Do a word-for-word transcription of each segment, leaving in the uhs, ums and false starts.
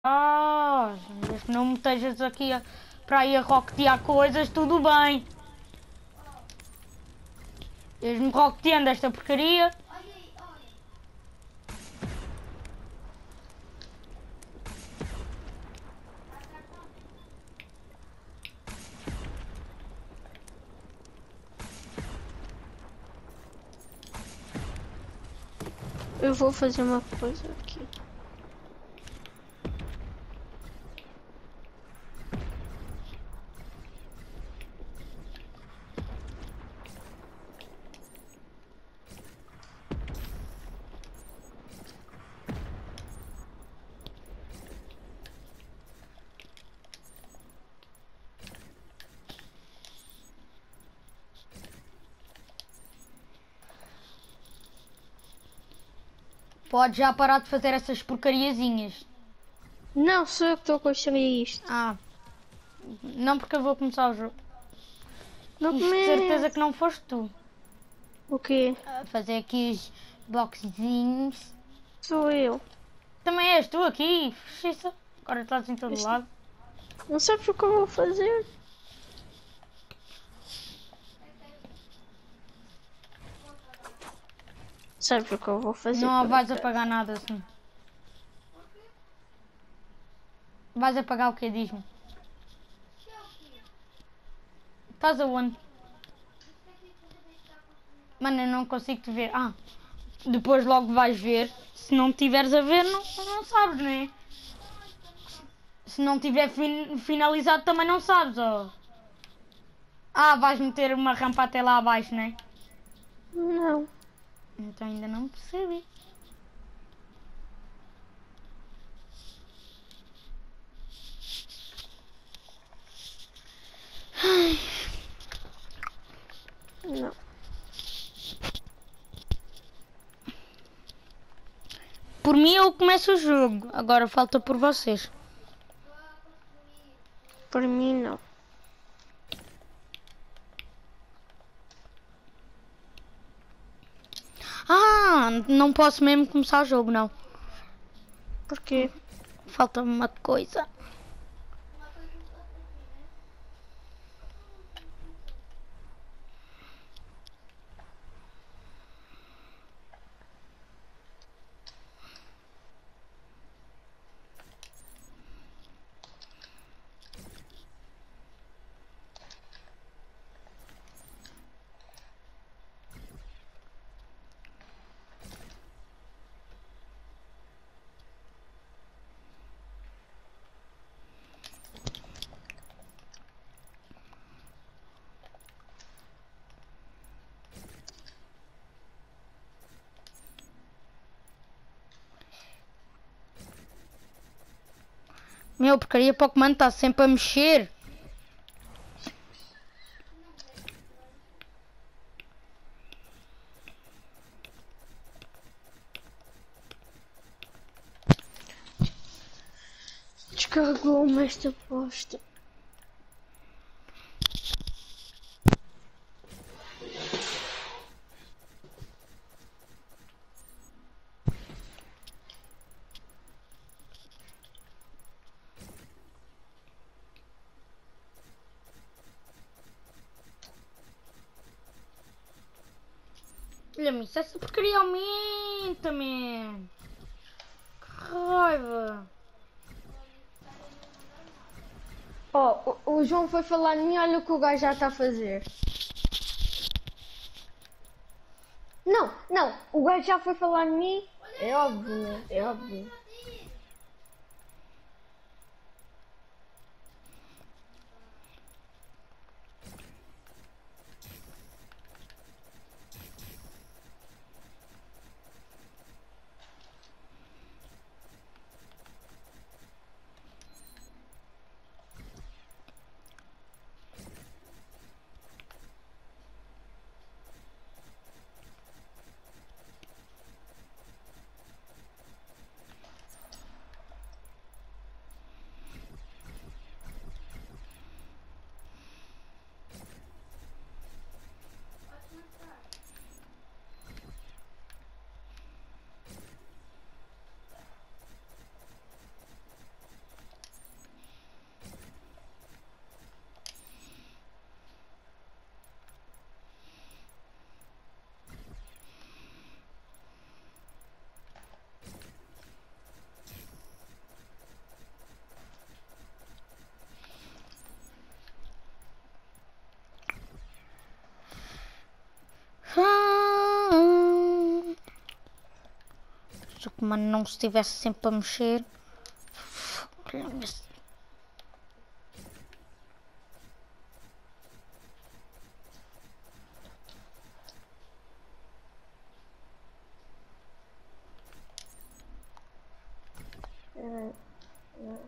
Ah, desde que não me estejas aqui a, para aí a roquetear coisas, tudo bem. Eles-me roqueteando esta porcaria. Eu vou fazer uma coisa aqui. Pode já parar de fazer essas porcariazinhas. Não, sou eu que estou a construir isto. Ah, não, porque eu vou começar o jogo. Não Isto de certeza começa. que não foste tu. O quê? A fazer aqui os boxezinhos. Sou eu. Também és tu aqui, fixa. Agora estás em todo Isto- lado. Não sabes o que eu vou fazer? Sabes o que eu vou fazer? Não por vais acaso? apagar nada assim. Vais apagar o que diz-me? Estás aonde? Mano, eu não consigo te ver. Ah, depois logo vais ver. Se não tiveres a ver, não, não sabes, não é? Se não tiver fin finalizado, também não sabes, ó. Ah, vais meter uma rampa até lá abaixo, não é? Não. Então ainda não percebi. Não. Por mim eu começo o jogo. Agora falta por vocês. Por mim não. Ah, não posso mesmo começar o jogo, não. Porquê? Falta-me uma coisa. Meu, porcaria, Pokémon está sempre a mexer. Descarregou-me esta bosta. Olha-me isso, essa porcaria aumenta, man. Que raiva. Oh, o, o João foi falar de mim, olha o que o gajo já está a fazer. Não, não, o gajo já foi falar de mim. É óbvio, né? É óbvio. mano não se estivesse sempre a mexer. É, é.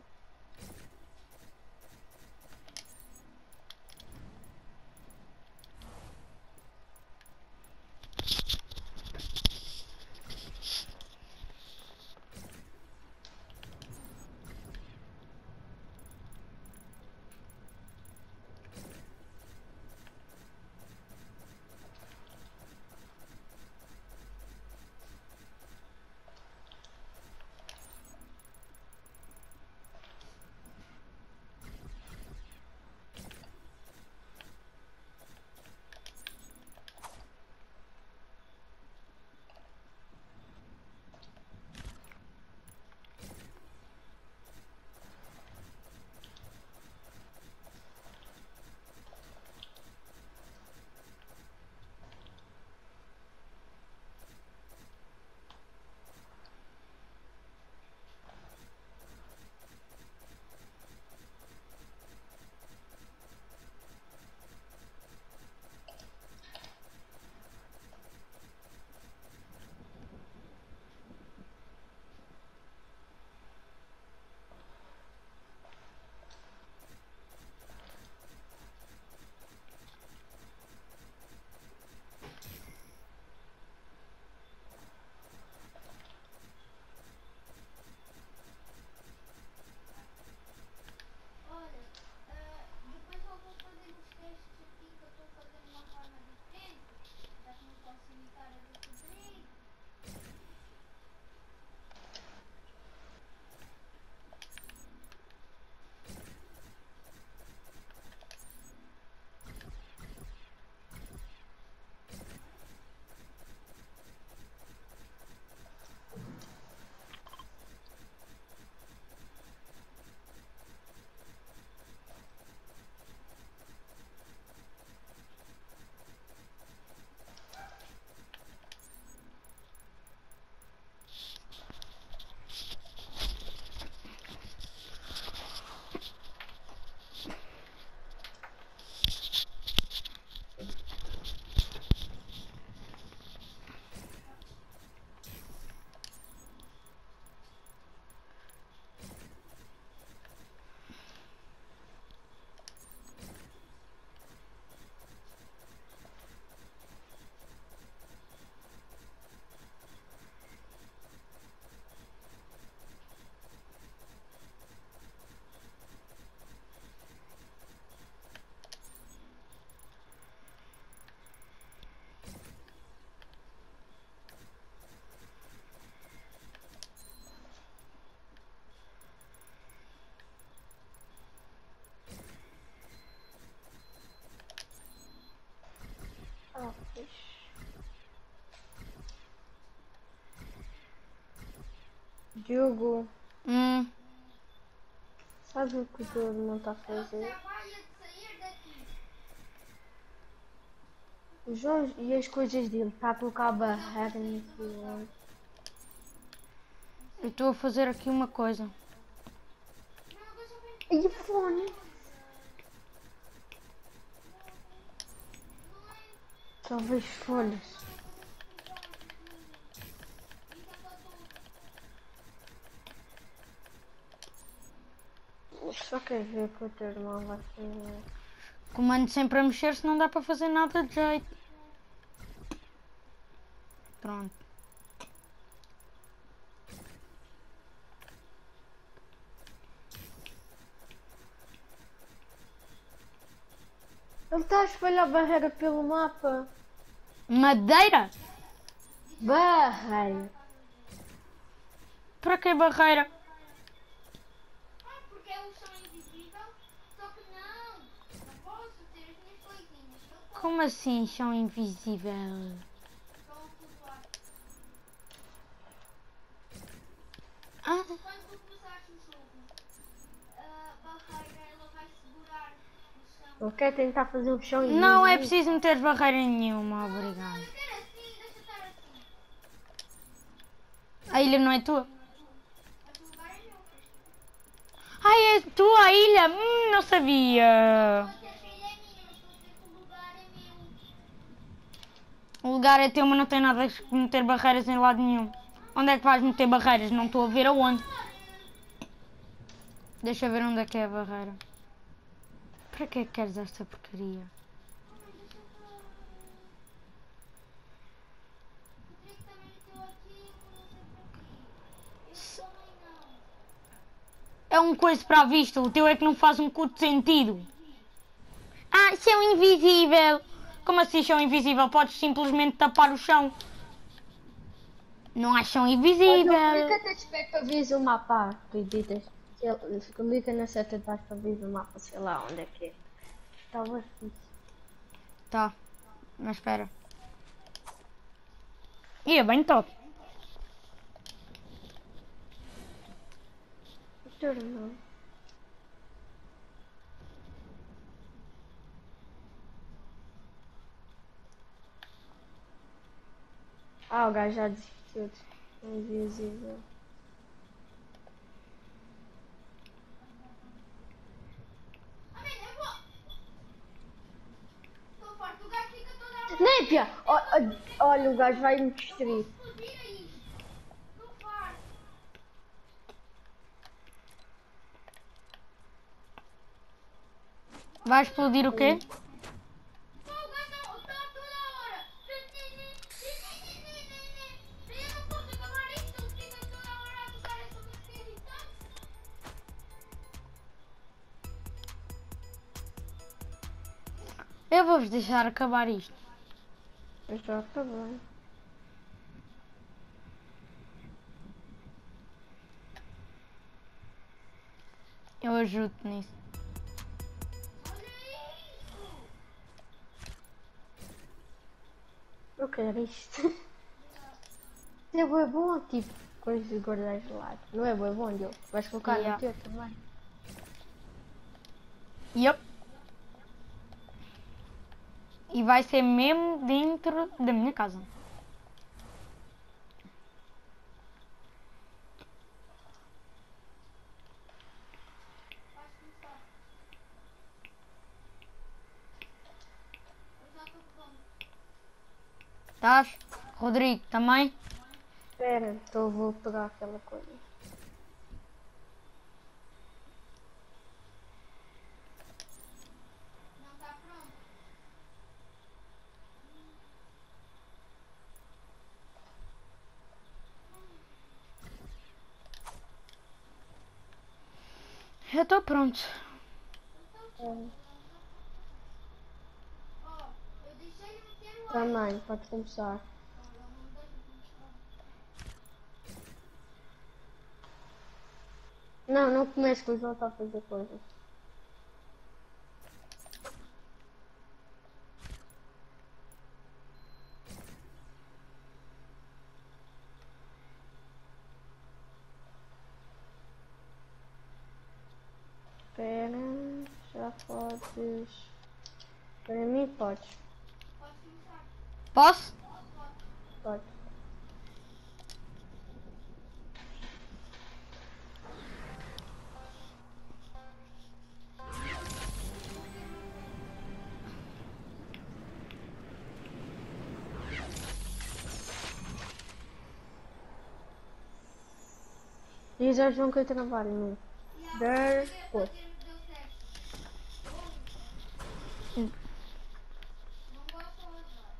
Ah, fixe. Diogo, Hum, sabe o que o teu irmão está a fazer? Os jogos e as coisas dele, está a colocar a barreira no filme. eu estou a fazer aqui uma coisa. E o fone? Só vejo folhas. Só quer ver que o teu irmão vai fazer. Comando sempre a mexer se não dá para fazer nada de jeito. Pronto. Ele está a espalhar barreira pelo mapa. Madeira? Barreira. Para que barreira? Porque é o som invisível, só que não, não posso ter as minhas coisinhas. Eu posso, Como assim chão invisível? estão a flutuar. Ah, Quando tu começares o jogo, a barreira ela vai segurar o chão. Ele quer tentar fazer o chão não é invisível. preciso meter barreira nenhuma, Não, obrigado. eu quero assim, deixa estar assim. A ilha não é tua? Esse lugar é meu. Ai, é tua a ilha? Hum, não sabia. Estou a dizer que a ilha é minha, não estou a dizer que o lugar é meu. O lugar é teu, mas não tem nada a meter barreiras em lado nenhum. Onde é que vais meter barreiras? Não estou a ver aonde. Deixa eu ver onde é que é a barreira. Para que é que queres esta porcaria? Mãe, deixa eu falar. O Drake também meteu aqui, não sei para quê. Eu também não. É um coisa para a vista, o teu é que não faz um curto sentido. Ah, chão invisível. Como assim chão invisível? Podes simplesmente tapar o chão. Não há chão Olha, invisível. clica na seta para ver o mapa, acreditas? Clica na seta de baixo para ver o mapa, sei lá onde é que é. Estava fixe. Tá, mas espera. E é bem top. Doutor, não. Ah, o gajo já desistiu de invisível. Amém, eu vou. Estou forte, o gajo fica toda a hora. Népia! Olha, olha, o gajo vai me destruir. Explodir aí. Estou farto. Vai explodir o quê? Pô, o gajo está toda a hora. Eu não posso acabar isto, ele fica toda a hora a tocar essa música irritante. Eu vou-vos deixar acabar isto. Eu já acabei. Eu ajudo-te nisso. Olha isso. Eu quero isto. Isso é bué bom, tipo, coisas de guardar de lado. Não é bué bom, Diogo? Vais colocar Yeah. no teu também. Yup. E vai ser mesmo dentro da minha casa. Vais começar. Eu já estou pronto. Estás? Rodrigo, também? Espera, então vou pegar aquela coisa. Não está pronto. Eu estou pronto. Ó, eu deixei-lhe meter o ar. Também, pode começar. Ele não me deixa começar. Não, não comece que o João está a fazer coisas. Espera, já podes. Para mim podes. Pode começar. Posso? Podes. Diz ao João que eu trabalho no Dar Pô. Deu certo. Não gosto de azar.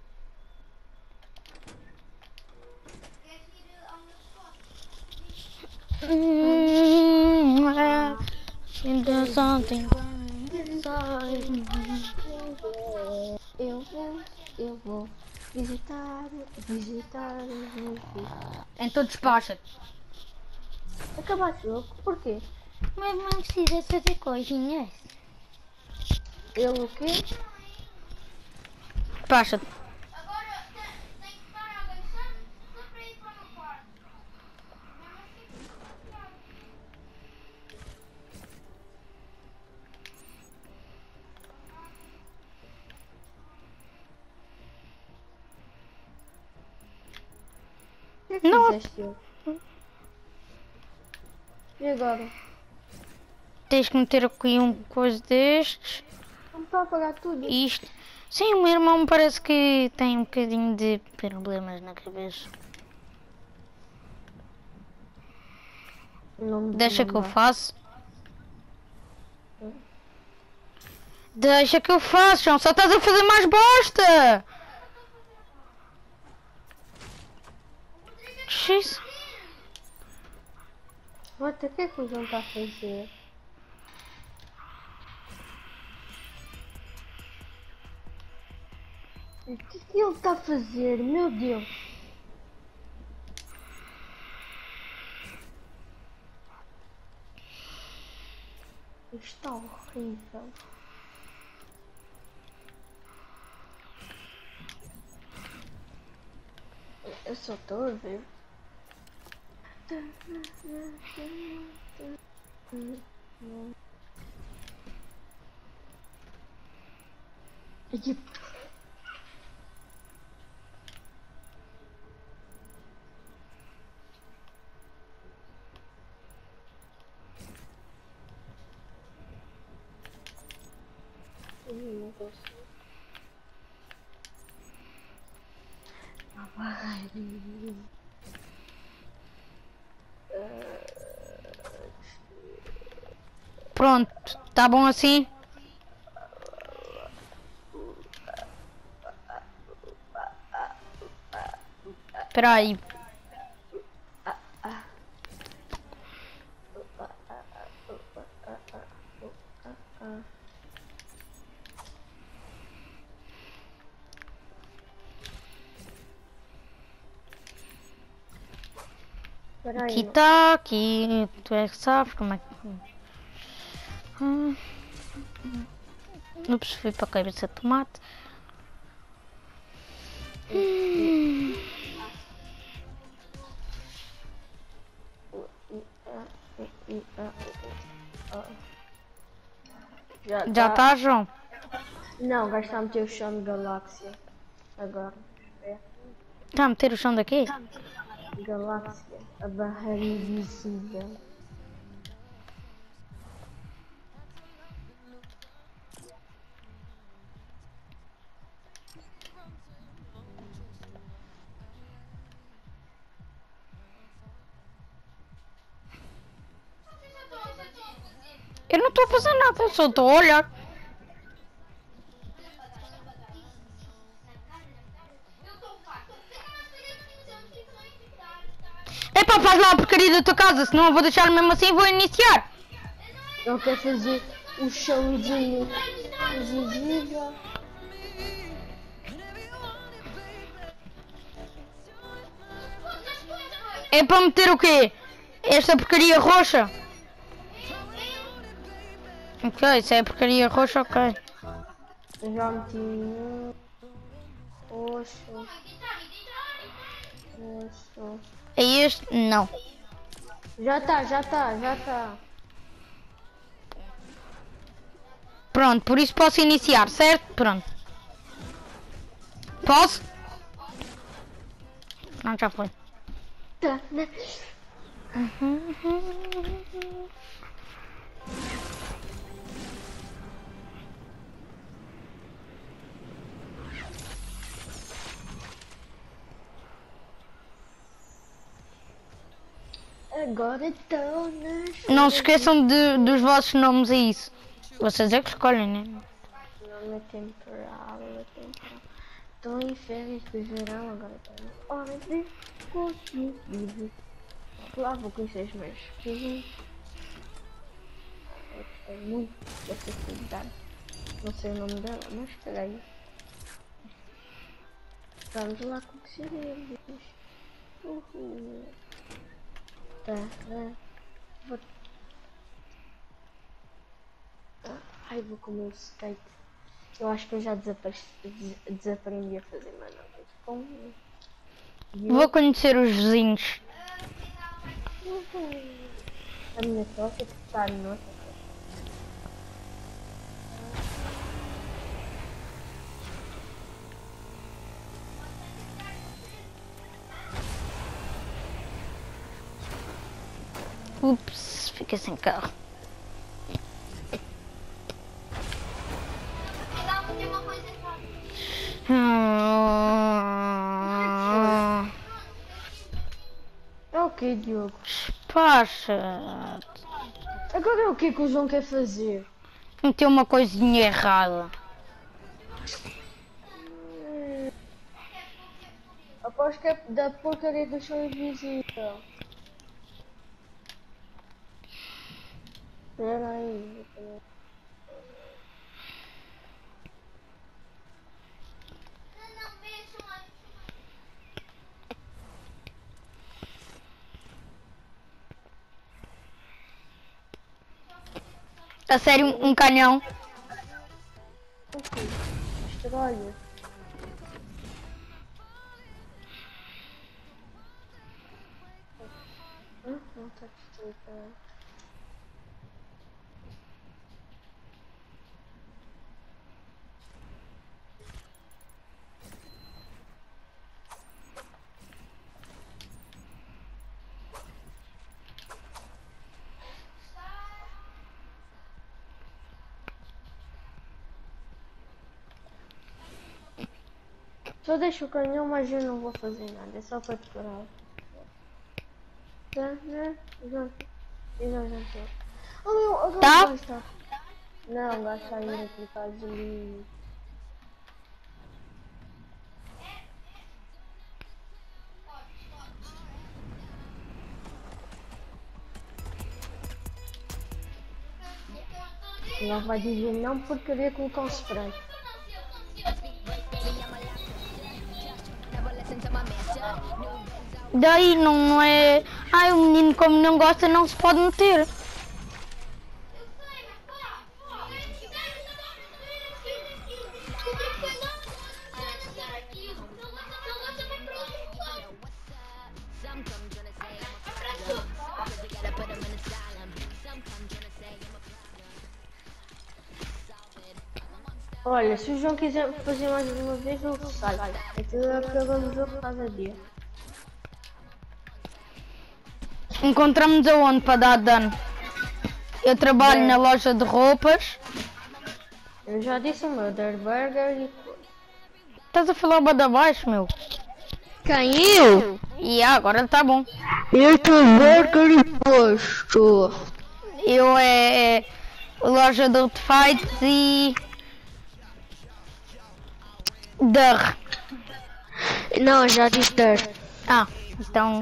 Queres ir ao meu spot? Into something inside me. Eu vou, eu vou visitar, visitar os meus filhos. Então despacha-te. Acabaste o jogo? Porquê? Mas não precisas fazer coisinhas. Ele o quê? Despacha-te. Agora tem, tem que estar a agachar só para ir para o meu quarto. Mesmo assim, complicado. Por que que Não. fizeste eu? E agora? Tens que meter aqui um coisa destes. Não está a pagar tudo. Isto. Sim, o meu irmão parece que tem um bocadinho de problemas na cabeça. Não me Deixa que eu dá. faço. Deixa que eu faço, João. Só estás a fazer mais bosta. X. What, o que é que o João está a fazer? O que é que ele está a fazer? Meu Deus! Isto está horrível. Eu só estou a ver. Aqui. Não consigo. Ai, Pronto, tá bom assim? Espera aí. Espera Aqui aí. tá, aqui tu é que sabes como é que... Hum. Ups, fui para a cabeça de tomate. Hum. Já, Já tá. tá, João? Não, o gajo está a meter o chão de galáxia. Agora. É. Tá a meter o chão daqui? Galáxia. A barreira invisível. Eu não estou a fazer nada, eu só estou a olhar. Epá, faz lá a porcaria da tua casa, senão eu vou deixar mesmo assim e vou iniciar. Ele quer fazer o chãozinho invisível. É para meter o quê? Esta porcaria roxa? Ok, se é a porcaria roxa, ok. Eu já meti um. Roxo. Roxo. É este? Não. Já tá, já tá, já tá. Pronto, por isso posso iniciar, certo? Pronto. Posso? Não, já foi. Tá, né? Agora estão nas. Não se esqueçam de, dos vossos nomes a isso. Vocês é que escolhem, né? Não é temporal, é temporal. Estou em férias de verão, agora estou na hora de conseguir. Lá vou conhecer os meus filhos. Eu gostei muito dessa cidade. Não sei o nome dela, mas peraí. Vamos lá conhecer eles. Uhul. Tá, né? Vou... Ah, ai, vou comer o steak. Eu acho que eu já desapareci, des desaprendi a fazer mais nada. Com... Vou conhecer os vizinhos. Uhul. A minha sogra que está no nosso. fiquei sem carro. Legal, tem uma coisa errada. Hum... É o que, Diogo? Despacha. Agora é o que que o João quer fazer? Meteu uma coisinha errada. Aposto que é da porcaria do show invisível. Espera aí. Não, não, deixa lá. A sério, um, um canhão. Estrolha. Hum, não tá destruído. Só deixa o canhão, mas eu não vou fazer nada, é só para decorar. Já, já, já. Já, já, já. Oh meu, agora Tá? o gajo está. Não, o gajo está a ir aqui para ali. Não vai dizer não porque queria colocar um spray. Daí não é... Ai, o menino como não gosta não se pode meter. Olha, se o João quiser fazer mais uma vez, eu saio. Aquilo é pelo jogo cada dia. Encontramos aonde para dar dano? Eu trabalho Bem. na loja de roupas. Eu já disse o meu, der burger e... Estás a falar bada baixo, meu? Quem eu? E agora tá bom. Eu tô burger e posto. Eu é, é loja de artefights e... Dar. Não, já disse der. Ah, então...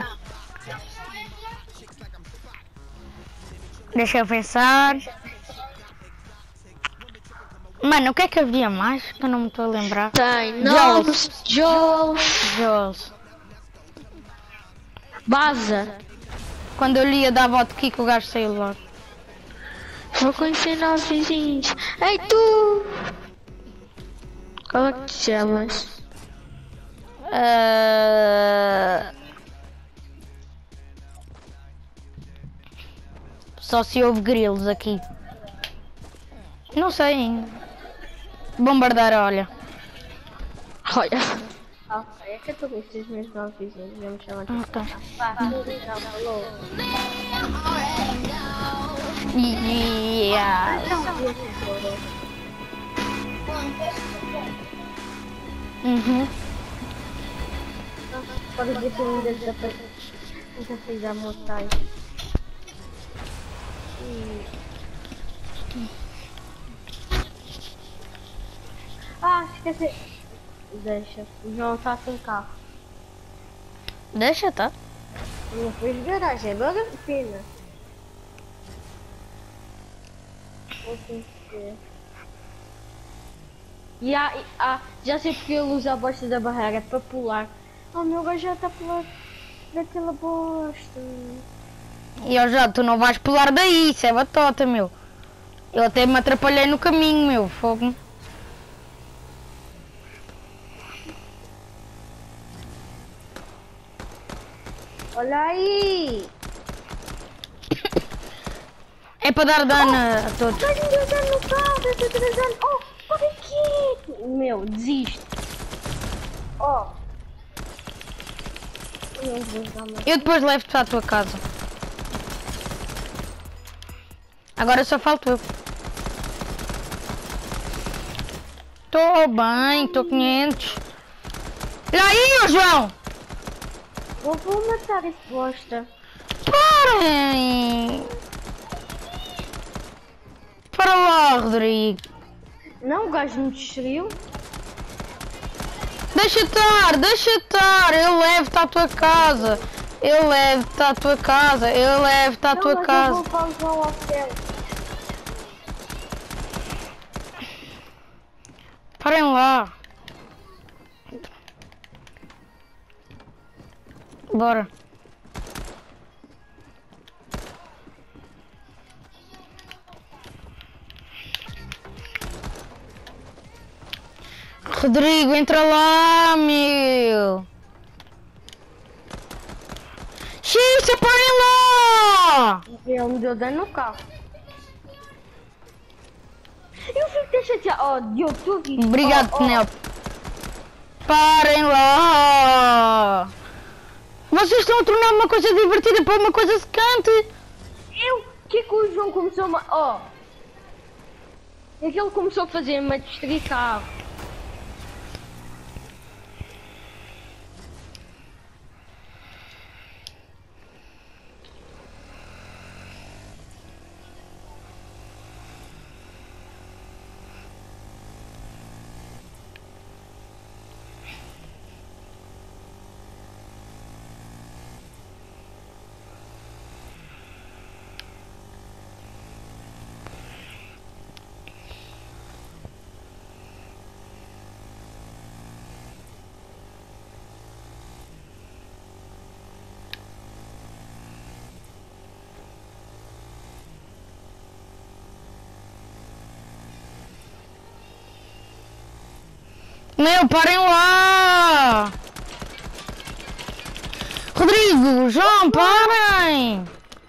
Deixa eu pensar. Mano, o que é que havia mais? Que eu não me estou a lembrar. Tem Joel. novos, Joel, Jules. Baza. Quando eu li a dar voto aqui que o gajo saiu logo. Vou conhecer novos vizinhos. Ei tu! Como é que te chamas? Ah, Só se houve grilos aqui. Não sei ainda. Bombardear, olha. Olha. Ah, é que eu estou com esses meus novos vizinhos. Eu me chamo aqui. Ok. Pá, já falou. Yeah. Uhum. Pode dizer que ainda desapareceu. Nunca fiz a montanha. Ah, esqueci. Deixa. O João está sem carro. Deixa, tá? Não fez garagem, é bem pena. Vou ter que ver. E há, e há, já sei porque ele usa a bosta da barreira é para pular. Oh meu gajo já está a pular daquela bosta. E eu já, tu não vais pular daí, isso é batota, meu. Eu até me atrapalhei no caminho, meu, fogo. Olha aí! É para dar dano a todos. Vai me dando no carro, vai me dando. Oh, olha aqui! Meu, desisto. Oh. Meu Deus, dá-me. Eu depois levo-te para a tua casa. Agora só falto eu. Tô bem, tô quinhentos. Olha aí, ô João! Eu vou matar esse bosta. Parem! Para lá, Rodrigo. Não, o gajo me destruiu. Deixa estar, deixa estar. Eu levo-te à tua casa. Eu levo-te à tua casa. Eu levo-te à Não, tua mas casa. eu vou para o João ao céu. Parem lá. Bora. Rodrigo, entra lá, meu. Xixa, parem lá. Ele me deu dano no carro. Eu fico até chateado. Oh, Diogo, tu aqui. Obrigado, oh, oh. Penelope. Parem lá. Vocês estão a tornar uma coisa divertida para uma coisa secante. Eu? O que é que o João começou a... Oh. É que ele começou a fazer-me a destruir carro. Meu, parem lá! Rodrigo, João, parem!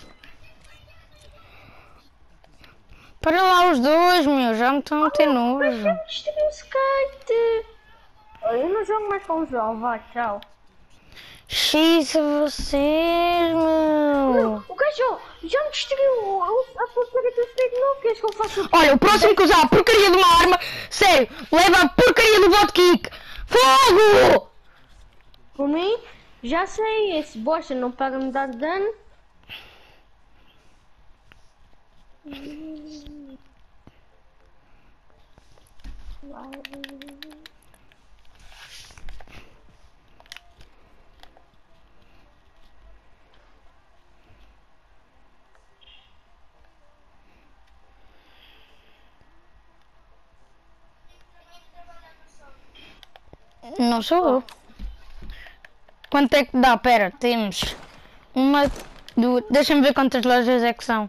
Parem lá os dois, meu, já me estão a ter nojo. Destruiu o skate. Eu não jogo mais com o João, vá, tchau. X a vocês, meu! O gajo já me destruiu a porcaria do skate novo. Queres que eu faça o quê? Olha, o próximo que usar a porcaria de uma arma, sério, leva a porcaria do bot kick! Fogo! Por mim, já sei, esse bosta não para me dar dano. Não sou eu. Quanto é que dá? Pera, temos uma, duas, deixa-me ver quantas lojas é que são.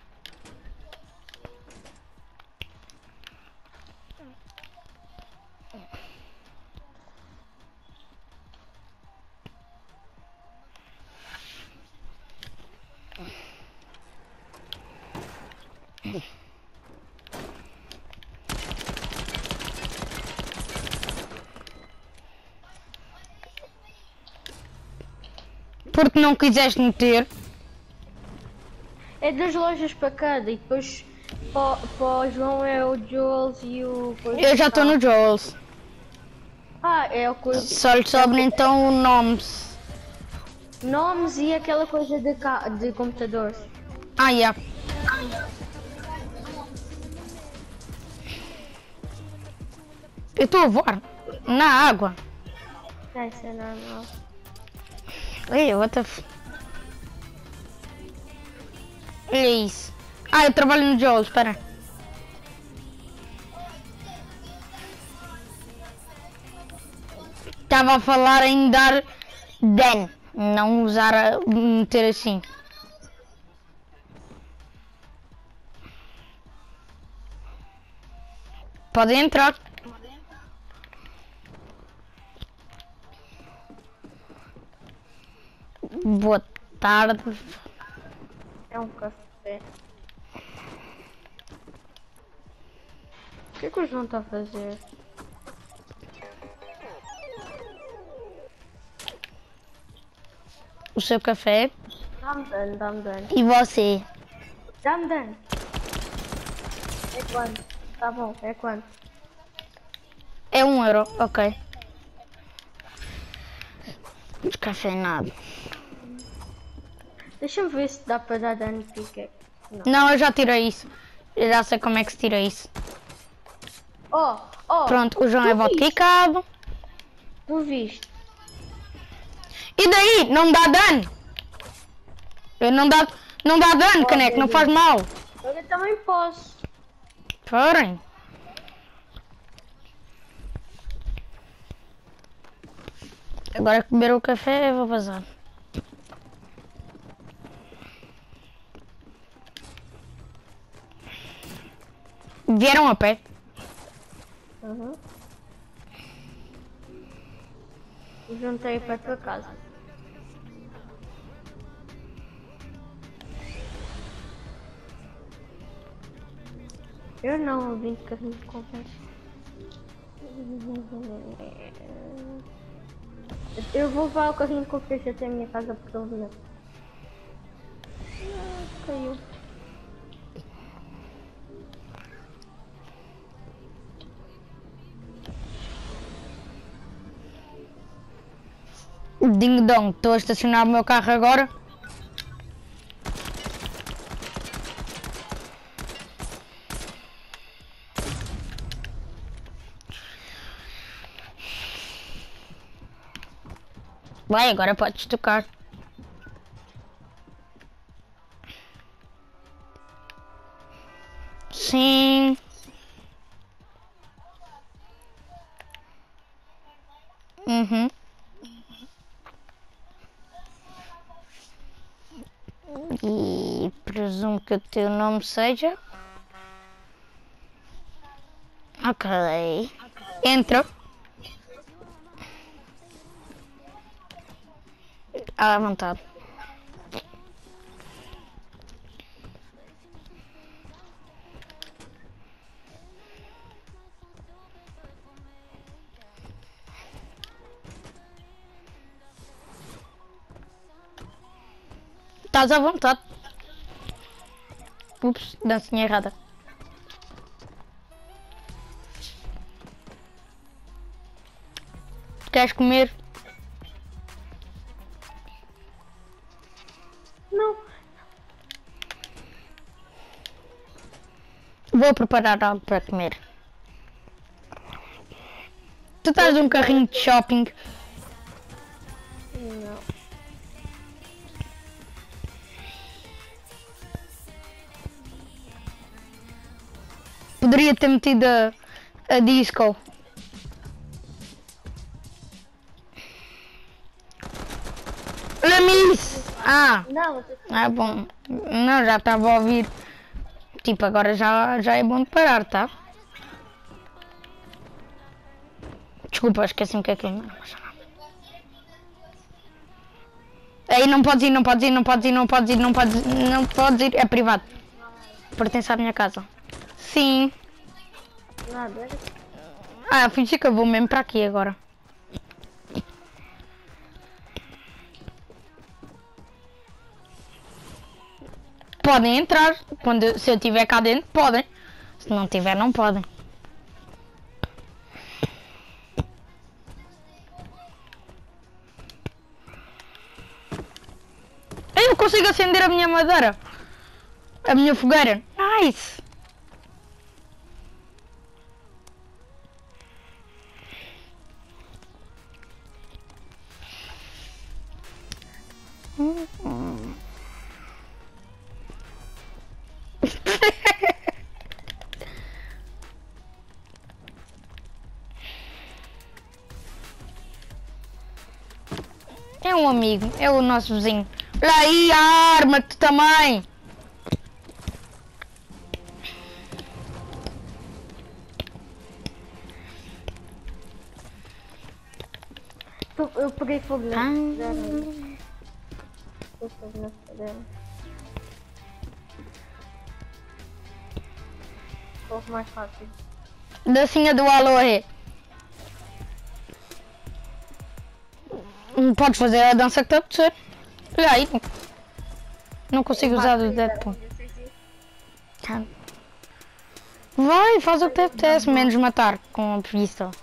Porque não quiseste meter. É das lojas para cada e depois para, para o João é o Jules e o... Eu já estou no Jules. Ah, é o coisa... Só lhe sobra então o nomes. Nomes e aquela coisa de, ca... de computadores. Ah, yeah. Eu estou a voar na água. Isso é normal. Ei, what the f... Olha isso. Ah, eu trabalho no Jules, espera. Estava a falar em dar dano, não usar a meter assim. Pode entrar. Boa tarde. É um café. O que é que o João está a fazer? O seu café Dá-me dano, dá-me dano. e você. Dá-me dano. É quanto? Tá bom, é quanto? É um euro, ok. Descafeinado. Deixa-me ver se dá para dar dano pickaxe. Não. Não, eu já tirei isso. Eu já sei como é que se tira isso. Oh, oh. Pronto, o João é tu viste? boticado. Tu viste? E daí? Não dá dano. Eu não dá, não dá dano, Oh, caneco, não Deus. faz mal. Eu também posso. Parem. Agora que beber o café, eu vou vazar. Vieram a pé. Uhum. Juntei para a tua casa. Eu não, eu vim de carrinho de compras. Eu vou levar o carrinho de compras até a minha casa porque ele não. Ah, caiu. Ding dong, estou a estacionar o meu carro agora. Vai, agora podes tocar. Sim. Uhum. E presumo que o teu nome seja... Ok. Entra. À vontade. Estás à vontade. Ups, dancinha errada. Queres comer? Não. Vou preparar algo para comer. Tu estás num carrinho de shopping. Não. Poderia ter metido a, a disco. Lamis! Ah, Não, você... ah, bom. Não, já estava a ouvir. Tipo, agora já, já é bom de parar, tá? Desculpa, esqueci-me que é que é. Aí não podes ir, não podes ir, não podes ir, não podes ir, não podes ir, não podes ir. É privado. Pertence à minha casa. Sim. Nada. Ah, fingi que eu vou mesmo para aqui agora. Podem entrar. Quando, se eu estiver cá dentro, podem. Se não tiver, não podem. Eu consigo acender a minha madeira. A minha fogueira. Nice. É um amigo, é o nosso vizinho. Olha aí a arma, tu também. Eu, eu peguei fogo na Ah. cadeira. Eu fogo na cadeira. Fogo mais rápido. Dancinha do aloe. Podes fazer a dança que te apetecer. Olha aí. Não consigo usar o Deadpool. Vai, faz o que te apetece, menos matar com a preguiça.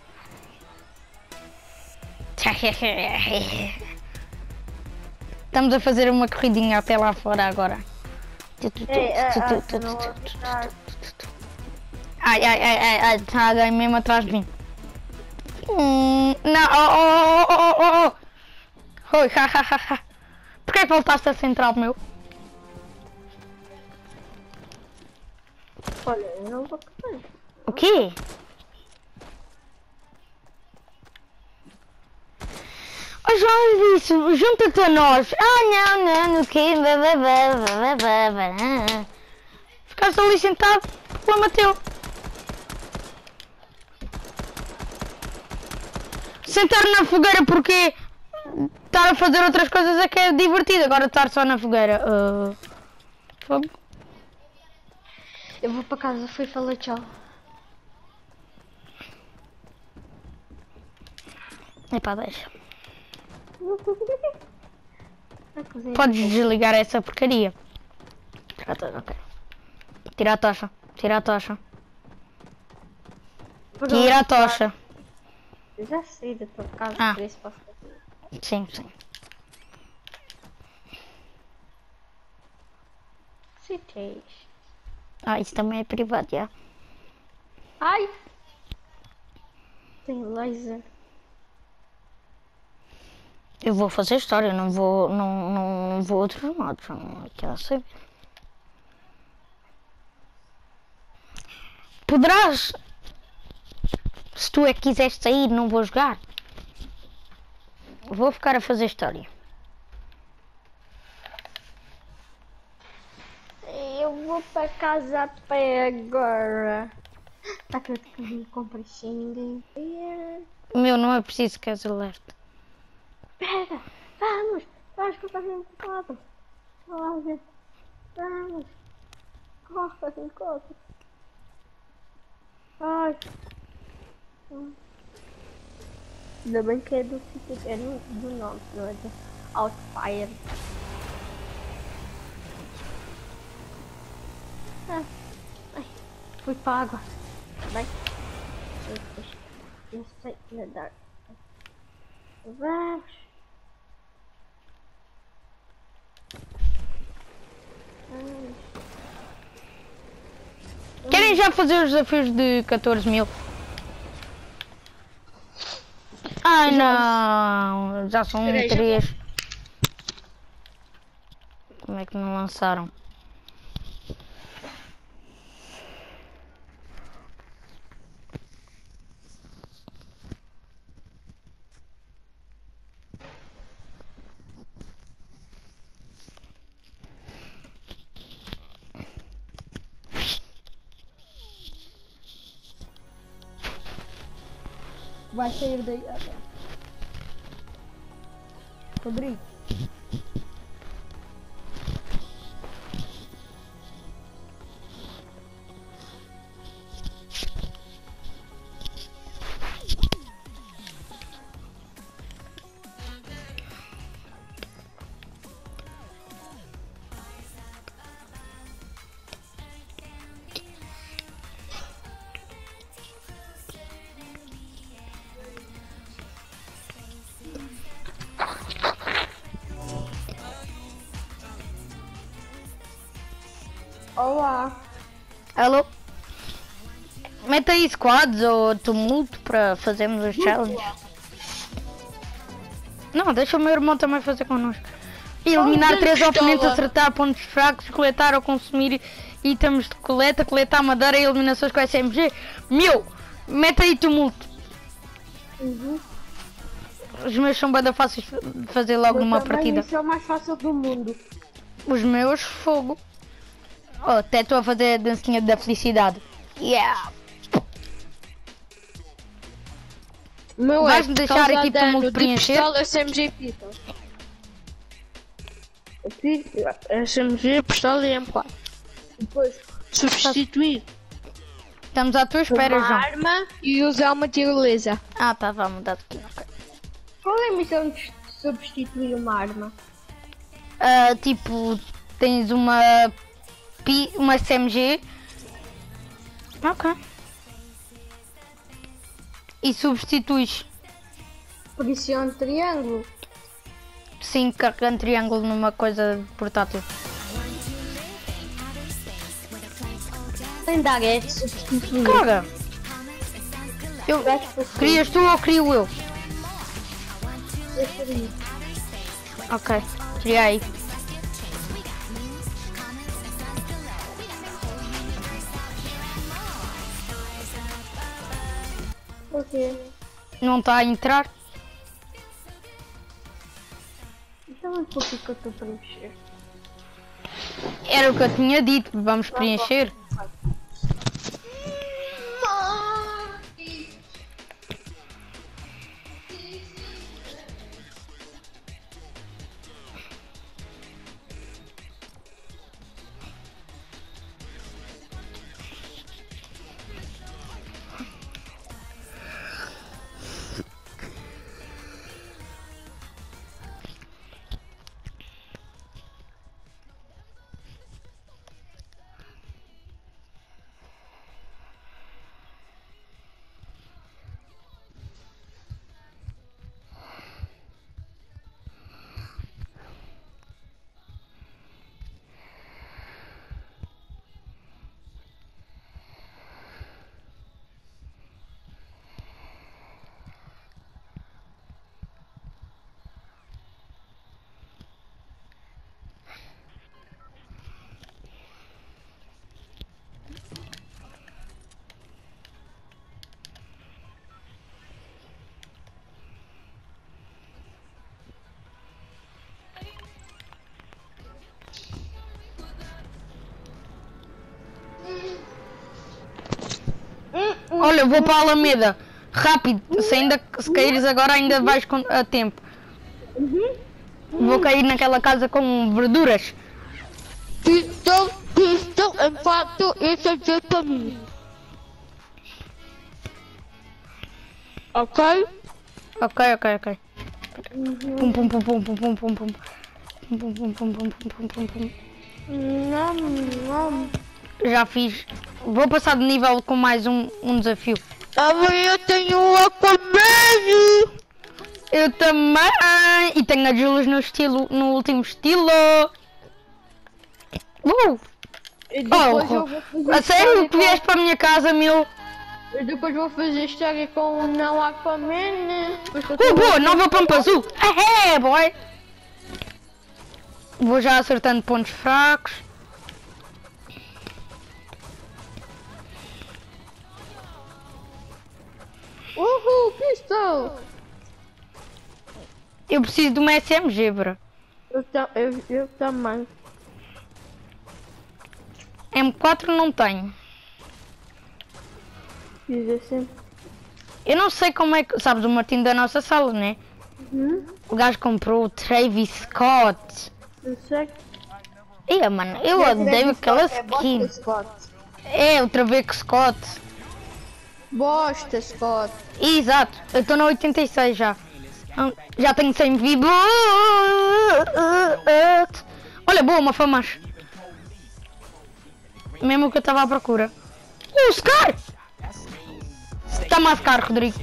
Estamos a fazer uma corridinha até lá fora agora. Ei, ah, ah, não vou ficar. Ai, ai, ai, ai, ai, está alguém mesmo atrás de mim. Hum, não, oh, oh, oh, oh, oh, oh. Oi, ha, ha, ha, ha. Porquê que voltaste a central, meu? Olha, eu não vou correr. O quê? Oh, João, isso, junta-te a nós. Ah, não, não, no quê? Ficaste ali sentado, problema teu. Sentar na fogueira porque estar a fazer outras coisas é que é divertido. Agora estar só na fogueira. Uh, fogo. Eu vou para casa, fui falar tchau. Epá, deixa. Podes desligar essa porcaria. Tira a tocha, ok. Tira a tocha. Tira a tocha. Tira a tocha. Eu já saí da tua casa, Ah. por isso posso fazer. Sim, sim. Cities. Ah, isso também é privado, já. Ai! Tem laser. Eu vou fazer história, não vou, não, não, não vou a outros modos, não quero saber. Poderás, se tu é que quiseres sair, não vou jogar. Vou ficar a fazer história. Eu vou para casa até agora. Tá que eu te comprei sem ninguém ver. Meu, não é preciso que és alerta. Espera, vamos, vamos que eu estou ocupado. Vamos, vamos. Corta, sem corta. Ai. Ainda bem que é do sítio, é do, do nome, não é do Outfire. Ah, ai, fui para a água. Vai. Eu sei nadar. Vamos. Vamos. Querem já fazer os desafios de catorze mil? Ai não, já são Três. três. Como é que não lançaram? Vai sair daí. Rodrigo. Olá. Alô? Mete aí squads ou tumulto para fazermos os challenges. Não, deixa o meu irmão também fazer connosco. Eliminar tem três pistola. oponentes, acertar pontos fracos, coletar ou consumir itens de coleta, coletar madeira e eliminações com S M G. Meu, mete aí tumulto. Uhum. Os meus são bem fáceis de fazer logo numa partida. Isso é o mais fácil do mundo. Os meus, fogo. Oh, até estou a fazer a dancinha da felicidade. Yeah. Meu Vais-me deixar aqui para me preencher? pistola S M G pistola. S M G, pistola e M quatro. Depois substituir Estamos à tua espera, uma João. arma e usar uma tirolesa. Ah, tá, vá mudar de aqui. Ok. Qual é a missão de substituir uma arma? Ah, tipo, tens uma, pi- uma S M G Ok. E substituis, Por isso é um triângulo. sim, carregando triângulo numa coisa portátil. Lendária é de substituir. Caga! Eu, crias tu ou crio eu? Ok, criei. Ok. Não está a entrar? Então é por que eu estou para mexer? Era o que eu tinha dito, vamos preencher. Olha, vou para a Alameda. Rápido, se, ainda, se caíres agora ainda vais com, a tempo. Vou cair naquela casa com verduras. Pistol, pistol, em fato, esse é jeito para mim. Ok? Ok, ok, ok. Pum pum pum pum pum pum pum pum. Pum pum pum pum pum pum pum pum pum. Não, não. Já fiz. Vou passar de nível com mais um, um desafio. Também eu tenho um Aquaman. Eu também! E tenho a Jules no estilo, no último estilo. Uh! E depois eu vou Oh, fazer a sério que história vieste para a minha casa, meu? com... E depois vou fazer história com o não Aquaman. Depois que eu Uh, tô- boa, nova pampa azul! Ah, é, boy! Vou já acertando pontos fracos. Uhul, pistol. Eu preciso de uma S M G, bro. Eu, ta- eu, eu também. M quatro não tenho. Fiz assim. Eu não sei como é que... Sabes, o Martim da nossa sala, né? Uhum. O gajo comprou o Travis Scott. Eu sei. Ia, mano, eu odeio aquela skin. Bosta, Scott. É, o Travis Scott. Bosta, Scott. Exato, eu estou na oitenta e seis já. Hum, Já tenho cem vivos. Olha, boa, uma famas. Mesmo o que eu estava à procura. O Scar! Está-me a Scar, Rodrigo.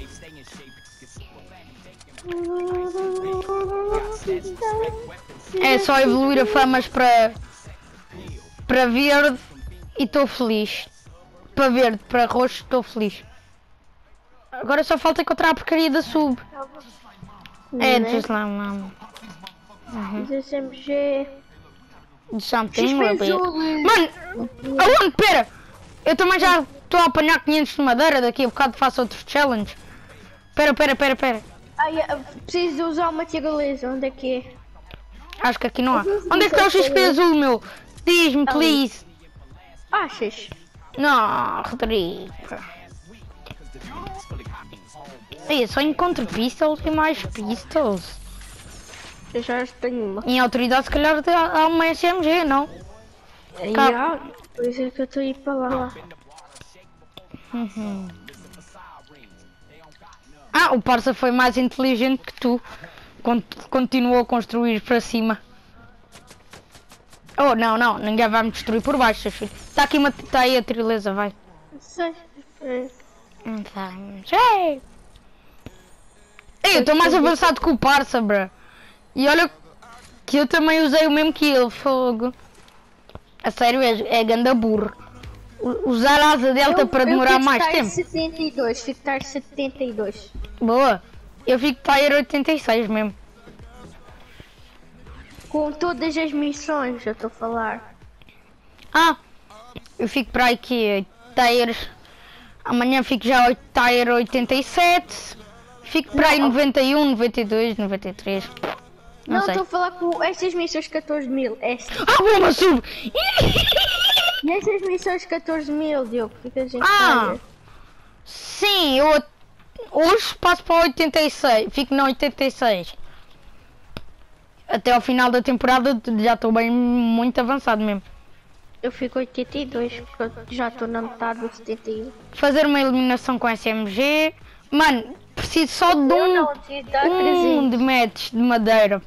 É só evoluir a famas para para verde e estou feliz. Para verde, para roxo, estou feliz. Agora só falta encontrar a porcaria da sub. É, Né? just lá, não. Fiz S M G. Something X P will be. azul. Mano, aonde? Pera! Eu também já estou a apanhar quinhentos de madeira, daqui a bocado faço outros challenges. Pera, pera, pera, pera. Ai, eu preciso de usar uma tirolesa. Onde é que é? Acho que aqui não há. Onde é que está o X P azul, meu? Diz-me, please. Achas? Não, Rodrigo. Ei, só encontro pistols e mais pistols. Eu já tenho uma. Em autoridade, se calhar há uma S M G, não? Cá. Já, por isso é que eu estou a ir para lá. Uhum. Ah, o parça foi mais inteligente que tu. Con- Continuou a construir para cima. Oh, não, não, ninguém vai me destruir por baixo. Está aqui uma, tá aí a trileza, vai. Sei. É. Vamos. Ei! Ei, eu estou mais avançado que o parça, bro. E olha que eu também usei o mesmo que ele, fogo. A sério, é, é ganda burro. U- Usar a asa delta Eu- para eu demorar fico mais estar tempo. setenta e dois, fico estar setenta e dois. Boa. Eu fico Tire oitenta e seis mesmo. Com todas as missões, eu estou a falar. Ah, eu fico para aí que Tires. Amanhã fico já oito- Tire oitenta e sete. Fico para aí Não. noventa e um, noventa e dois, noventa e três. Não, Não, sei. estou a falar com estas missões catorze mil. Estas. Ah, bomba sub! E estas missões catorze mil, Diogo, o que é que a gente Ah. faz? Sim, eu hoje passo para oitenta e seis, fico na oitenta e seis. Até ao final da temporada já estou bem muito avançado mesmo. Eu fico oitenta e dois, porque eu já estou na metade do setenta e um. Fazer uma eliminação com S M G. Mano, preciso só de Eu um, não, te dá um trezentos. de metros de madeira.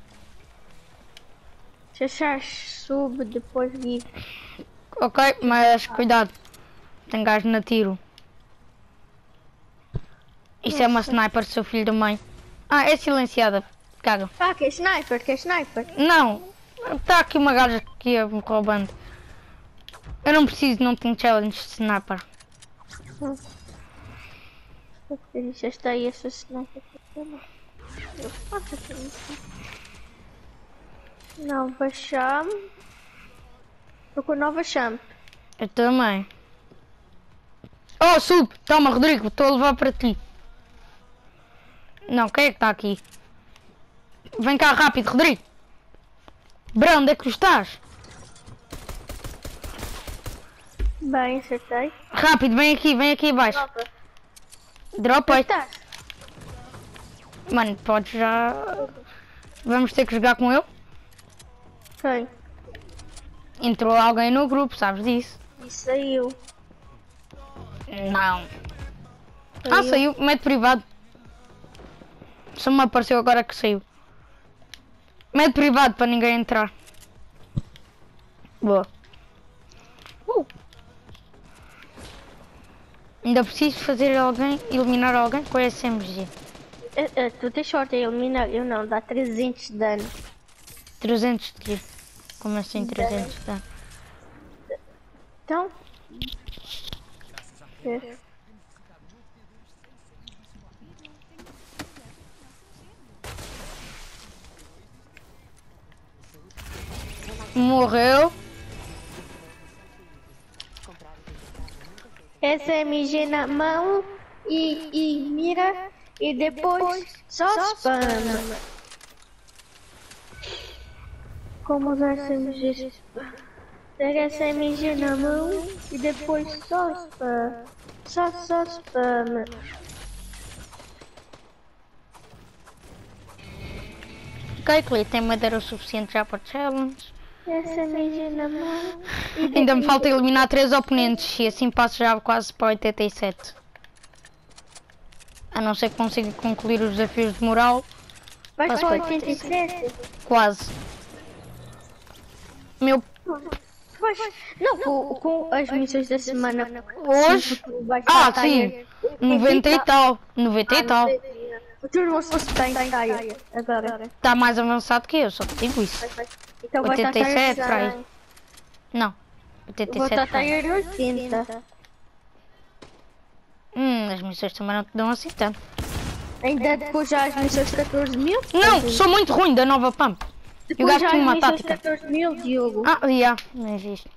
Se achares sub, depois vi. Ok, mas cuidado. Tem gajo na tiro. Isso é uma sniper, seu filho da mãe. Ah, é silenciada. Caga. Ah, que é sniper, que é sniper. Não, está aqui uma gaja que ia me roubando. Eu não preciso, não tenho challenge de sniper. Eu disseste aí essa sniper. Eu faço aqui. Nova chame. Estou com nova chame. Eu também. Oh, sub! Toma, Rodrigo, estou a levar para ti. Não, quem é que está aqui? Vem cá rápido, Rodrigo. Brão, onde é que tu estás? Bem, acertei. Rápido, vem aqui, vem aqui abaixo. Nova. Dropa aí. Estás? Mano, podes já... Vamos ter que jogar com ele? Quem? Entrou alguém no grupo, sabes disso? E saiu. Não. Ah, saiu. Mete privado. Só me apareceu agora que saiu. Mete privado para ninguém entrar. Boa. Uh. Ainda preciso fazer alguém, eliminar alguém com a S M G. Eh, eh, tu tens sorte a eliminar, eu não, dá trezentos de dano. trezentos de tiro. Como assim trezentos de dano? Então? É. Morreu. S M G na mão e, e mira e depois só spam. Como usar S M G? Pega S M G na mão e depois só spam. Só, só spam. Ok, Clay, tem madeira o suficiente já para challenge. S M G na mão e Ainda me depois- falta eliminar três oponentes e assim passo já quase para oitenta e sete. A não ser que consiga concluir os desafios de moral, Vais Mas para foi- oitenta e sete? quase. Meu, Pois, não, com, com as missões da semana. hoje? tu vais Ah, para sim, Tire. noventa e tal, noventa e tal. O teu irmão se fosse bem Tire agora. Está mais avançado que eu, só te digo isso. Então vai estar oitenta e sete Tire para aí. cem. Não, oitenta Vou e sete estar para aí. Tire oitenta. Hum, as missões também não te dão assim tanto. Ainda depois já as missões catorze mil? Não, sou muito ruim da nova pump. E o Depois gajo já tinha as uma missões tática. catorze mil, Diogo. Ah, já, não existe.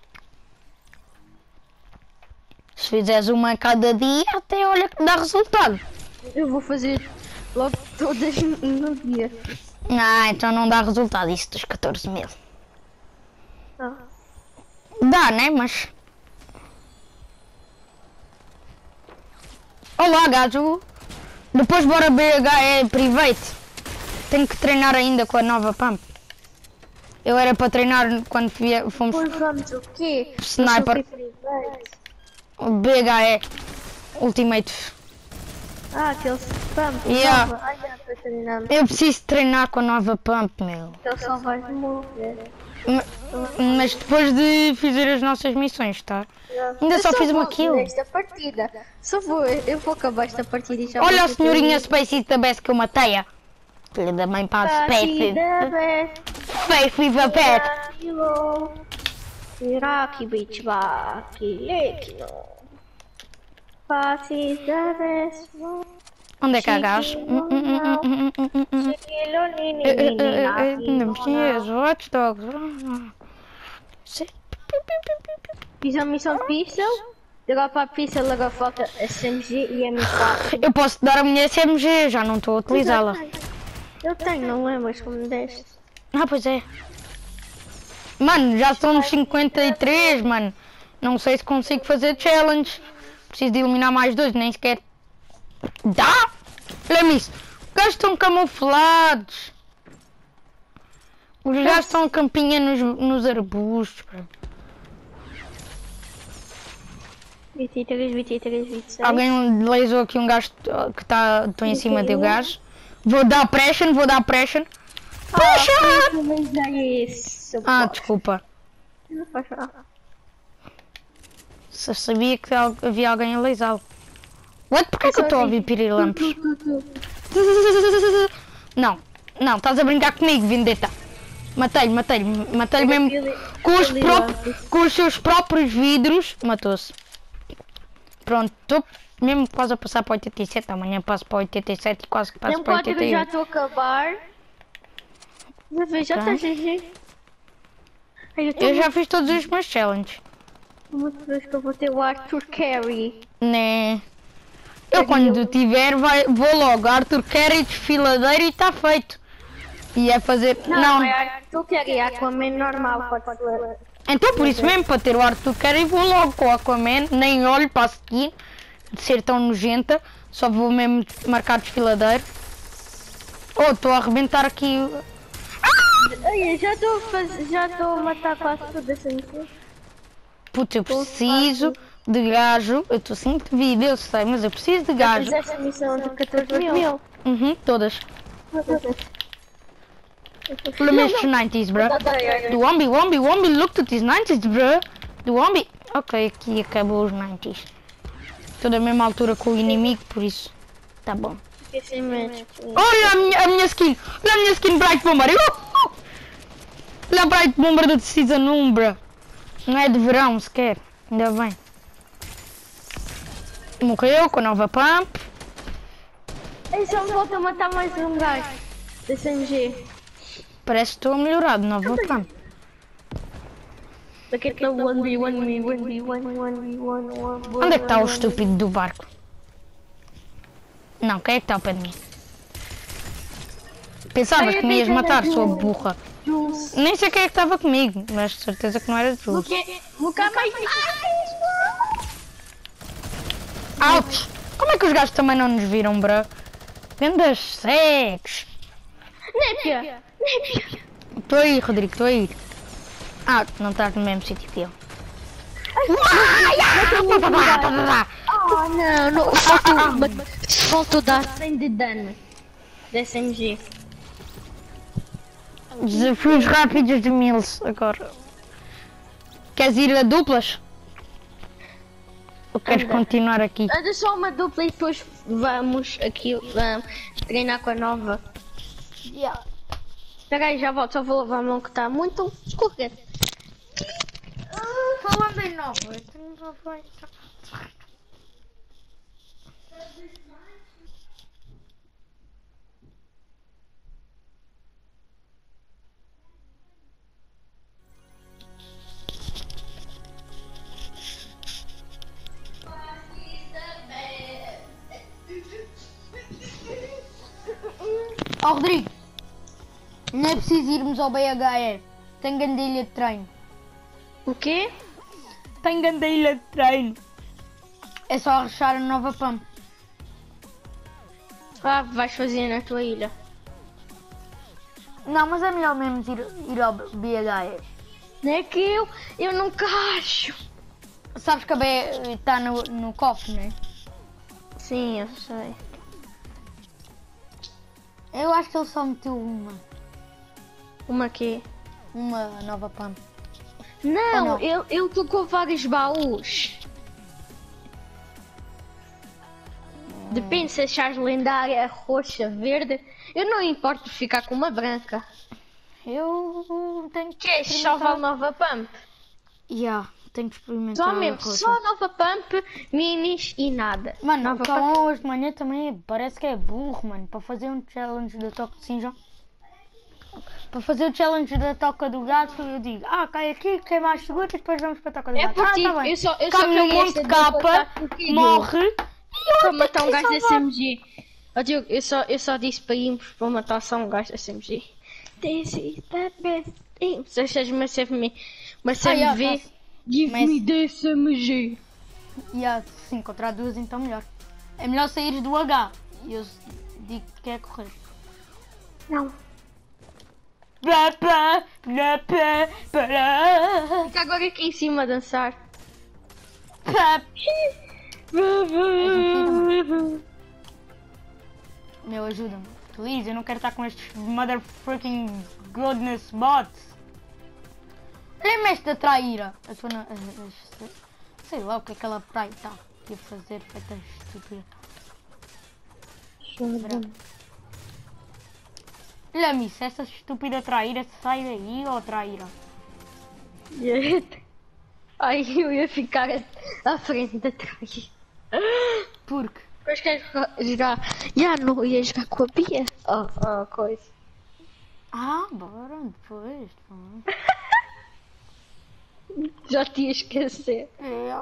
Se fizeres uma a cada dia, até olha que dá resultado. Eu vou fazer logo todas no dia. Ah, então não dá resultado isso dos catorze mil. Ah. Dá, né? Mas... Olá, gajo. Depois bora B H E Private. Tenho que treinar ainda com a nova pump. Eu era para treinar quando fui- fomos Depois vamos o quê? Sniper. Eu sou private. B H E Ultimate. Ah, aquele spam. Yeah. Ai, já estou treinando. Eu preciso treinar com a nova pump, meu. Então só vais morrer. Ma- Mas depois de fazer as nossas missões, tá? Ainda Eu só fiz uma vou kill. nesta partida. Só vou, eu vou acabar esta partida e já Olha a vou ter senhorinha tudo. Space da Best que eu matei-a. Filha da mãe para a Space. Partida best. Space with a pet. Hero. Iraqi beach baki. Ekino. Partida best. Onde é que há gás? Hum, hum, hum, hum, hum, hum, hum, hum. Shigilo ni ni Eh, ni eh, ni eh, na eh, Não hino preciso. na. Watch Dogs. Sim. Fiz a missão de pixel. Agora para a pixel agora falta a S M G e M quatro. Eu posso dar a minha S M G, já não estou a utilizá-la. Eu tenho, não lembras como me deste. Ah, pois é. Mano, já somos cinquenta e três, mano. Não sei se consigo fazer challenge. Preciso de eliminar mais dois, nem sequer. Dá? Olha-me isso. Os gajos estão camuflados. Os gajos estão a campinha nos, nos arbustos. vinte e três, vinte e três, vinte e seis. Alguém laser aqui um gajo que está em cima do gajo. Vou dar pressure, vou dar pressure. Pressure! Ah, isso. Ah, desculpa. Não faz mal. Só sabia que al- havia alguém a lasá-lo. What? Porquê que eu estou a ouvir pirilampos? Não, não, estás a brincar comigo, Vendetta. Matei-lhe, matei-lhe, matei-lhe mesmo com os, próprios, com os seus próprios vidros. Matou-se. Pronto, estou mesmo quase a passar para oitenta e sete. Amanhã passo para oitenta e sete e quase que passo Tem para quatro oitenta que e já oito. estou a acabar. Já vês, já Tá. está G G. Ai, eu Eu estou já fiz todos os meus challenges. muito feliz que eu vou ter o Arthur Carey. Né? Eu quando tiver vai, vou logo Arthur Carey desfiladeiro e está feito. E é fazer. Não, Não, é Arthur Carey, Aquaman normal, pode ser. então por isso mesmo, para ter o Arthur Carey vou logo com o Aquaman, nem olho para a seguir, de ser tão nojenta, só vou mesmo marcar desfiladeiro. Oh, estou a arrebentar aqui. o- Ai, já estou a fazer, já estou a matar quase tudo assim. Putz, eu preciso de gajo. Eu estou sem vida, eu sei, mas eu preciso de gajo. Fizeste a missão de catorze mil. Uhum, todas. Pelo menos dos nineties, bro. Do Wombi, Wombi, Wombi, look at these nineties, bro. Do Wombi. Ok, aqui acabou os nineties. Estou da mesma altura com o inimigo, por isso. Tá bom. Esqueci mesmo. Olha a minha, a minha skin! Olha a minha skin Bright Bomber! Uh! Olha a Bright Bomber da Season um, bro. Não é de verão sequer. Ainda bem. Morreu com a nova pump. Ei, só me volta a matar mais um gajo. Da S M G. Parece que estou a melhorar de nova pump. Daquele one v one v one v one one v one. Onde é que está o estúpido do barco? Não, quem é que está ao pé de mim? Pensavas que me ias matar, sua burra. Nem sei quem é que estava comigo, mas de certeza que não era Jules. Nunca mais. Ouch! Como é que os gajos também não nos viram, bro? Grandes cegos! Népia! Népia! Estou aí, Rodrigo, estou aí. Ah, não estás no mesmo sítio que eu. Oh não, não. Faltou, faltou dar cem de dano. Da S M G. Desafios rápidos de Mills agora. Queres ir a duplas? Ou queres Anda. continuar aqui? Anda só uma dupla e depois vamos aqui vamos treinar com a nova. Espera aí, já volto, só vou lavar a mão que está muito escorrendo. Falando em nova, temos a vai. Ó Rodrigo, não é preciso irmos ao B H E. Tem grande ilha de treino. O quê? Tem grande ilha de treino. É só arrochar a nova pump. Ah, vais fazer na tua ilha. Não, mas é melhor mesmo ir, ir ao B H E. Não é que eu, eu nunca acho. Sabes que a B está no, no cofre, não é? Sim, eu sei. Eu acho que ele só meteu uma. Uma quê? uma nova pump. Não, não? ele, ele tocou vários baús. Depende se achares lendária, roxa, verde. Eu não importo ficar com uma branca. Eu tenho que Queres só experimentar. a nova pump? Yeah, tenho que experimentar. Só mesmo, a roxa. só nova pump, minis e nada. Mano, nova o Calão hoje de manhã também é- parece que é burro, mano. Para fazer um challenge da toca de cinza. Para fazer o challenge da toca do gato, eu digo, ah, cai aqui, que é mais seguro, e depois vamos para a toca do É gato. por Ah, ti, tá bem. eu só, eu só Cai no queria monte esta de de capa, contar contigo. morre. Para matar um gajo de S M G. Ó Diogo, eu só, eu só disse para irmos para matar só um gajo de S M G. This is the best thing. Se achas uma S M V, uma S M V, Ah, yeah, give Mas- me the S M G. E ah, se encontrar duas, então melhor. É melhor sair do H. E eu digo que é correr. Não. Blá, blá, blá, blá, blá, Fica agora aqui em cima a dançar. blá. Meu, ajuda-me. Please, eu não quero estar com estes motherfucking goodness bots. Lembra esta traíra? A tua na- a- a- Sei lá o que é que ela praia está a fazer, feita estúpida. Olha-me isso, essa estúpida traíra sai daí, ó traíra. Ai, eu ia ficar à frente da trás. Porque? Depois queres jogar. Já não ia jogar com a Bia? Oh, oh, coisa. Ah, bora, depois. pá. Já te ia esquecer. É.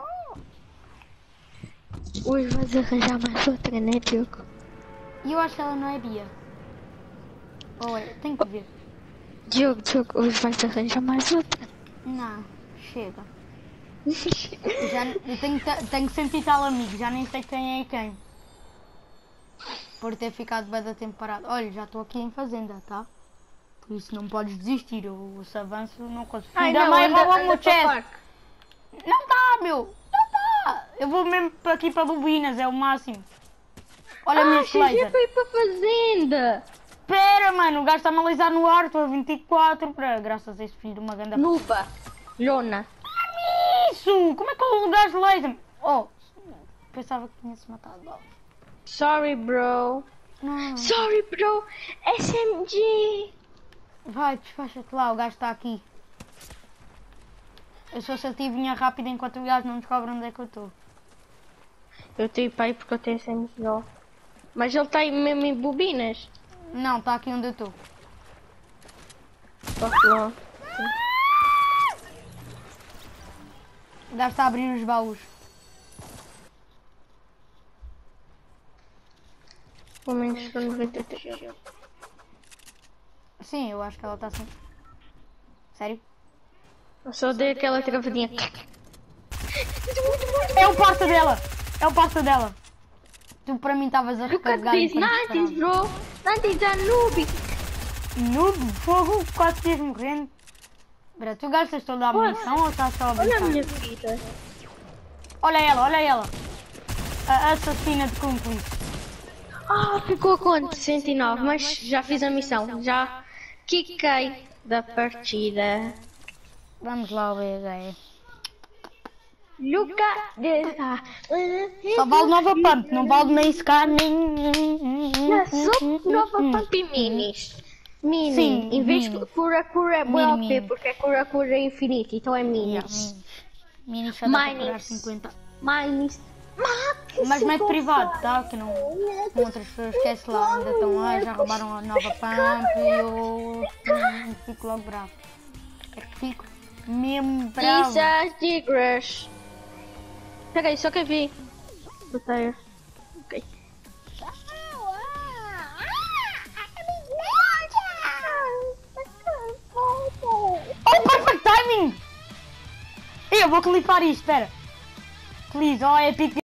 Hoje vais arranjar mais outra, né, Diogo? E eu acho que ela não é Bia. Ou é? Tenho que ver. Diogo, Diogo, hoje vais arranjar mais outra. Não, chega. Já, eu tenho, ta- tenho cento e tal amigos, já nem sei quem é quem. Por ter ficado bem da tempo parado. Olha, já estou aqui em fazenda, tá? Por isso não podes desistir, eu, se avanço não consigo. Ainda mais rouba o meu chest. Não dá, meu! Não dá! Eu vou mesmo para aqui para Lubinas, é o máximo. Olha a minha Ah, laser. foi para a fazenda. Pera, mano, o gajo está-me a alisar no ar, estou a vinte e quatro, para, graças a esse filho de uma ganda. Nuba. Lona. Isso! Como é que o gajo laser? Oh, pensava que tinha-se matado logo. Sorry, bro. Não, Sorry, bro. S M G. vai, despacha-te lá, o gajo está aqui. Eu sou assertivo e vinha rápido enquanto o gajo não descobre onde é que eu estou. Eu tenho para ir porque eu tenho S M G. Mas ele está aí mesmo em bobinas. Não, está aqui onde eu estou. Posso lá. O gajo está a abrir os baús. Pelo menos estou noventa e três. Sim, eu acho que ela está assim. Sério? Eu só dei aquela travadinha. É o parça dela! É o parça dela! Tu para mim estavas a Look at recarregar this enquanto nineties, disparava. bro. nineties are noob. Noob, fogo, quase tinhas morrendo. Espera, tu gastas toda a munição ou estás só a Olha a brincar? minha vida. Olha ela, olha ela! A assassina de cúmplice. Ah, ficou quanto? cento e nove, mas já fiz a missão. Já quiquei da partida. Vamos lá, o B H. Look at this. Só vale nova pump, não vale nem secar nem. Já sou nova pump e minis. Mini. Sim, Em vez mini. de cura cura é boa Mini, O P, mini. porque é cura cura infinito, então é minis. Mini só dá para Minis. curar cinquenta. Minis. Mas mete privado, tá? Que não. Com outras pessoas, esquece lá, ainda estão lá, já roubaram a nova pump e eu. hum, Fico logo bravo. É que fico mesmo bravo. Isso é tigres. Peraí, só quer ver. Botei. Ok. Oh, perfect timing! Eu vou clipar isto, espera. Please, oh, é pique.